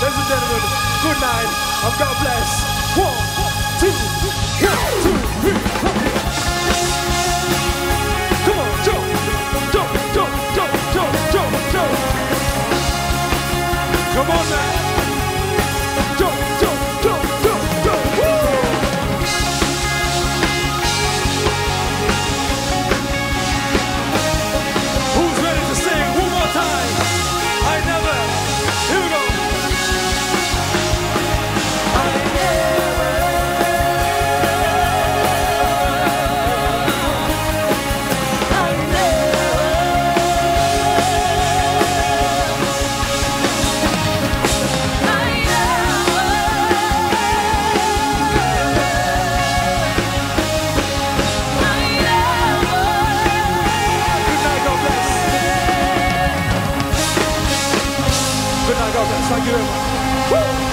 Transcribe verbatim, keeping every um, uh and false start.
Ladies and gentlemen, good night, and God bless. One, two, one, two, three, four. Come on, jump, jump, jump, jump, jump, jump, jump. Come on now. Jump, jump, jump, jump, jump. Woo! Who's ready to sing one more time? I never. Here we go. I never. I never. Good night, God bless. Thank you very much. Woo!